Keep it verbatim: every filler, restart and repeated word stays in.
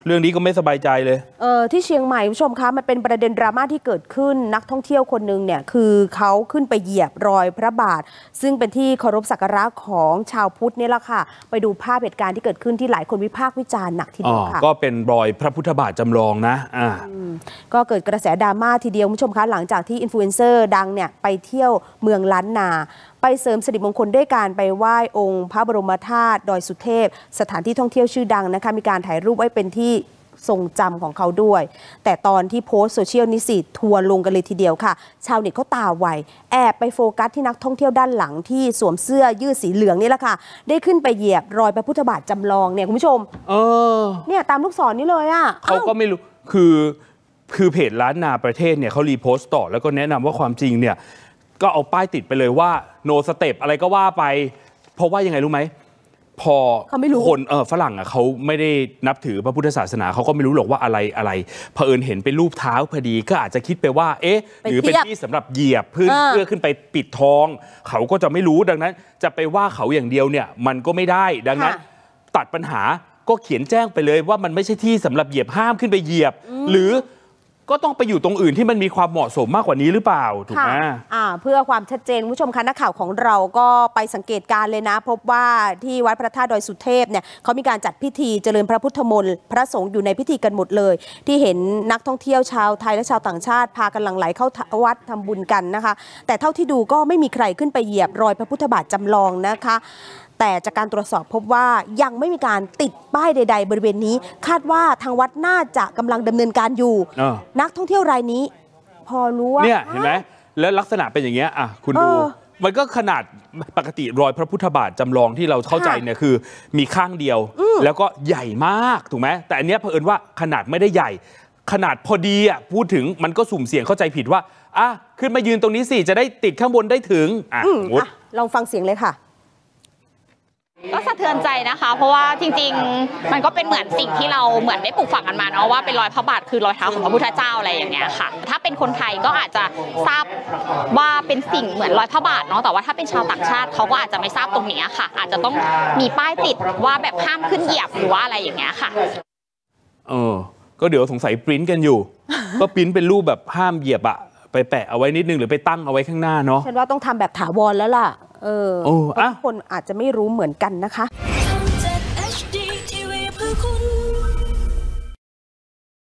เรื่องนี้ก็ไม่สบายใจเลยเออที่เชียงใหม่ผู้ชมคะมันเป็นประเด็นดราม่าที่เกิดขึ้นนักท่องเที่ยวคนหนึ่งเนี่ยคือเขาขึ้นไปเหยียบรอยพระบาทซึ่งเป็นที่เคารพสักการะของชาวพุทธนี่แหละค่ะไปดูภาพเหตุการณ์ที่เกิดขึ้นที่หลายคนวิพากษ์วิจารณ์หนักทีเดียวค่ะก็เป็นรอยพระพุทธบาทจำลองนะอ่าก็เกิดกระแสดราม่าทีเดียวผู้ชมคะหลังจากที่อินฟลูเอนเซอร์ดังเนี่ยไปเที่ยวเมืองล้านนาไปเสริมสิริมงคลด้วยการไปไหว้องค์พระบรมธาตุดอยสุเทพสถานที่ท่องเที่ยวชื่อดังนะคะมีการถ่ายรูปไว้เป็นที่ทรงจำของเขาด้วยแต่ตอนที่โพสต์โซเชียลนิสิตทัวร์ลงกันเลยทีเดียวค่ะชาวเน็ตเขาตาไวแอบไปโฟกัสที่นักท่องเที่ยวด้านหลังที่สวมเสื้อยืดสีเหลืองนี่แหละค่ะได้ขึ้นไปเหยียบรอยพระพุทธบาทจำลองเนี่ยคุณผู้ชมเออเนี่ยตามลูกศรนี่เลยอ่ะเขาก็ไม่รู้คือคือเพจล้านนาประเทศเนี่ยเขารีโพสต์ต่อแล้วก็แนะนำว่าความจริงเนี่ยก็เอาป้ายติดไปเลยว่า no step อะไรก็ว่าไปเพราะว่ายังไงรู้ไหมพอคนเออฝรั่งอ่ะเขาไม่ได้นับถือพระพุทธศาสนาเขาก็ไม่รู้หรอกว่าอะไรอะไรเผอิญเห็นเป็นรูปเท้าพอดีก็อาจจะคิดไปว่าเอ๊ะหรือเป็นที่สำหรับเหยียบเพื่อเพื่อขึ้นไปปิดทองเขาก็จะไม่รู้ดังนั้นจะไปว่าเขาอย่างเดียวเนี่ยมันก็ไม่ได้ดังนั้นตัดปัญหาก็เขียนแจ้งไปเลยว่ามันไม่ใช่ที่สำหรับเหยียบห้ามขึ้นไปเหยียบหรือก็ต้องไปอยู่ตรงอื่นที่มันมีความเหมาะสมมากกว่านี้หรือเปล่าถูกไหมอ่าเพื่อความชัดเจนผู้ชมคะนักข่าวของเราก็ไปสังเกตการเลยนะพบว่าที่วัดพระธาตุดอยสุเทพเนี่ยเขามีการจัดพิธีเจริญพระพุทธมนต์พระสงฆ์อยู่ในพิธีกันหมดเลยที่เห็นนักท่องเที่ยวชาวไทยและชาวต่างชาติพากันหลั่งไหลเข้าวัดทำบุญกันนะคะแต่เท่าที่ดูก็ไม่มีใครขึ้นไปเหยียบรอยพระพุทธบาทจำลองนะคะแต่จากการตรวจสอบพบว่ายังไม่มีการติดป้ายใดๆบริเวณนี้คาดว่าทางวัดน่าจะกำลังดำเนินการอยู่นักท่องเที่ยวรายนี้พอรู้ว่าเนี่ยเห็นไหมแล้วลักษณะเป็นอย่างเงี้ยอ่ะคุณดูมันก็ขนาดปกติรอยพระพุทธบาทจำลองที่เราเข้าใจเนี่ยคือมีข้างเดียวแล้วก็ใหญ่มากถูกไหมแต่อันเนี้ยเผอิญว่าขนาดไม่ได้ใหญ่ขนาดพอดีอ่ะพูดถึงมันก็สุ่มเสี่ยงเข้าใจผิดว่าอ่ะขึ้นมายืนตรงนี้สิจะได้ติดข้างบนได้ถึงอ่ะลองฟังเสียงเลยค่ะก็สะเทือนใจนะคะเพราะว่าจริงๆมันก็เป็นเหมือนสิ่งที่เราเหมือนได้ปลูกฝังกันมาเนาะว่าเป็นรอยพระบาทคือรอยเท้าของพระพุทธเจ้าอะไรอย่างเงี้ยค่ะถ้าเป็นคนไทยก็อาจจะทราบว่าเป็นสิ่งเหมือนรอยพระบาทเนาะแต่ว่าถ้าเป็นชาวต่างชาติเขาก็อาจจะไม่ทราบตรงนี้ค่ะอาจจะต้องมีป้ายติดว่าแบบห้ามขึ้นเหยียบหรือว่าอะไรอย่างเงี้ยค่ะเออก็เดี๋ยวสงสัยปริ้นกันอยู่ ก็ปริ้นเป็นรูปแบบห้ามเหยียบอะไปแปะเอาไว้นิดนึงหรือไปตั้งเอาไว้ข้างหน้าเนาะฉันว่าต้องทำแบบถาวรแล้วล่ะเออทุกคนอาจจะไม่รู้เหมือนกันนะคะ